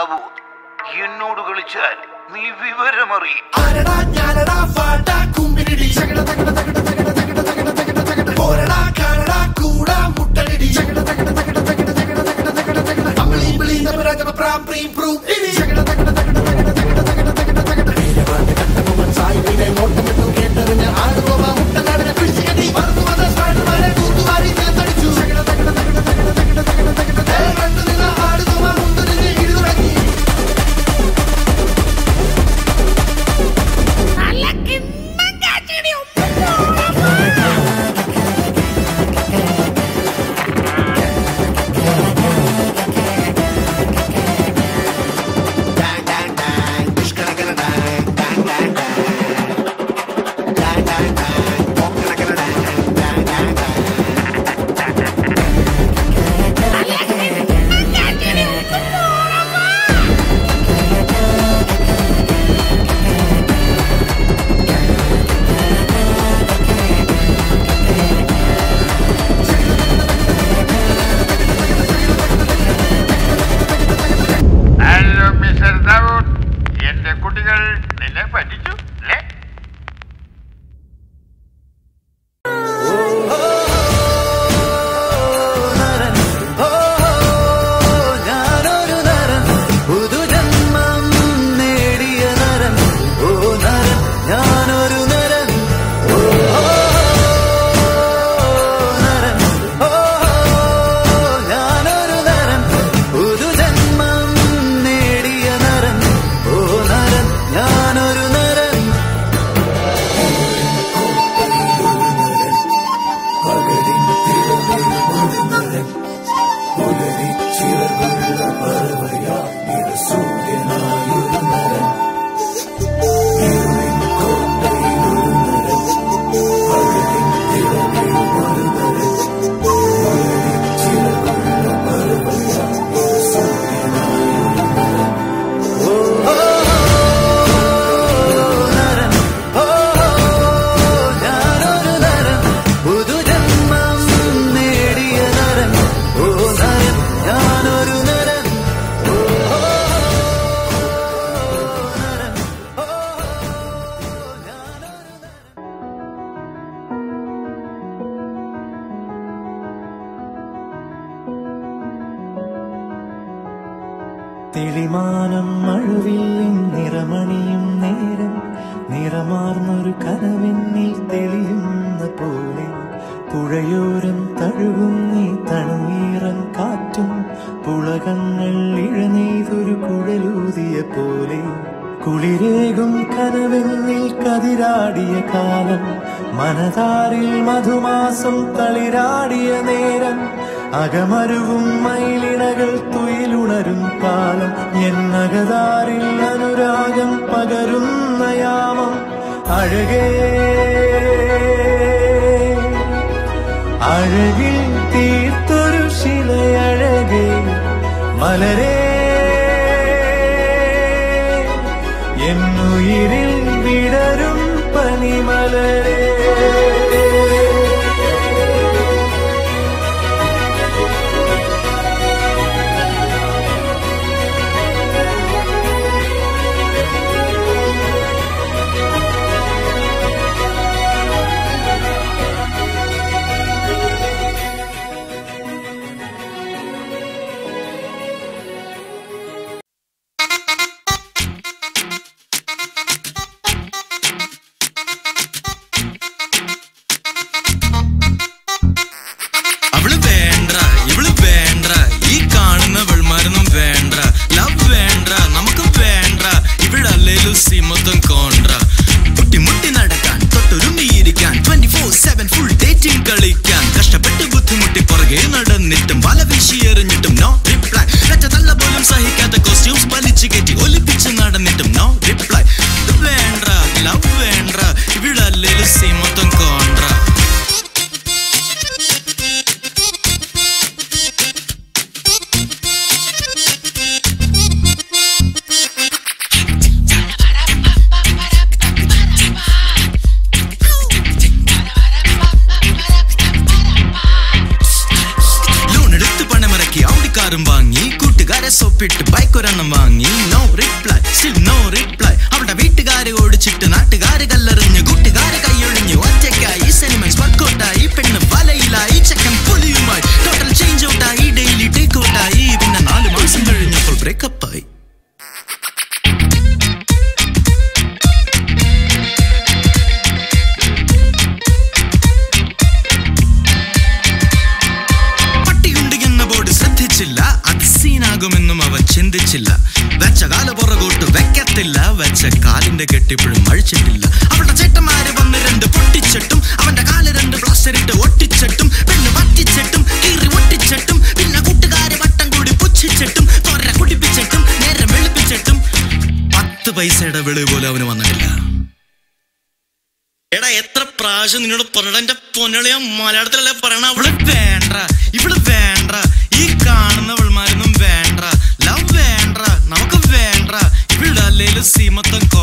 ബാബു, എന്നോട് കളിച്ചാൽ നീ വിവരമറി. തെളിമാനം മഴവില്ലിൻ നിറമണിയും നേരം നിറമാർന്നൊരു കനവെന്നിൽ തെളിയുന്ന പോലെ പുഴയോരം തഴുകുന്നീ തണുനീറൻ കാറ്റും പുളകങ്ങൾ ഇഴനെയ്തൊരു കുഴലൂതിയ പോലെ കുളിരേകും കനവെന്നിൽ കതിരാടിയ കാലം മനതാരിൽ മധുമാസം തളിരാടിയ നേരം അകമരുവും മയിലിണകൾ തുയിലുണരും കാലം എന്നകതാരിൽ അനുരാഗം പകരുന്ന യാമം അഴകേ അഴകിൽ തീർത്തൊരു ശിലയഴകേ മലരേ എന്നുയിരിൽ വിടരും പനിമലരേ സോപ്പിട്ട് ബൈക്ക് ഒരെണ്ണം വാങ്ങി. No reply, still no reply. അവളുടെ വീട്ടുകാര് ഓടിച്ചിട്ട് നാട്ടുകാര് കല്ലെറിഞ്ഞ് കൂട്ടുകാര് കൈയൊഴിഞ്ഞു. ഒറ്റയ്ക്കായി സെനിമെന്റ്സ് വർക്കൗട്ടായി. പെണ്ണ് വലയിലായി, ചെക്കൻ പുലിയുമായി. ടോട്ടൽ ചേഞ്ച് ഔട്ടായി, ഡെയിലി ടേക്ക് ഔട്ടായി. പിന്നെ 4 മാസം കഴിഞ്ഞപ്പോൾ ബ്രേക്കപ്പായി. അത് സീനാകുമെന്നും അവൻ ചിന്തിച്ചില്ല. വെച്ച കാല പുറകോട്ട് വെക്കത്തില്ല. വെച്ച കാലിന്റെ കെട്ടിപ്പോഴും അഴിച്ചിട്ടില്ല. അവളുടെ ചേട്ടന്മാര് വന്ന് 2 പൊട്ടിച്ചിട്ടും അവന്റെ കാല് 2 പ്ലാസ്റ്ററിട്ട് ഒട്ടിച്ചിട്ടും പെണ്ണ് പറ്റിച്ചിട്ടും കീറി ഒട്ടിച്ചിട്ടും പിന്നെ കൂട്ടുകാരെ വട്ടം കൂടി പുച്ഛിച്ചിട്ടും തൊര കുടിപ്പിച്ചിട്ടും നേരെ വെളുപ്പിച്ചിട്ടും 10 പൈസയുടെ വെളി പോലും അവന് വന്നിട്ടില്ല. എടാ എത്ര പ്രാവശ്യം നിന്നോട് പറഞ്ഞ എന്റെ പൊന്നളിയ മലയാളത്തിലല്ലേ പറയണ. അവള് വേണ്ട, ഇവള് വേണ്ട, ഈ കാണുന്നവൾമാരൊന്നും വേണ്ട, ലവ് വേണ്ട, നമുക്ക് വേണ്ട. ഇവിടെ അല്ലേലും സീമത്തം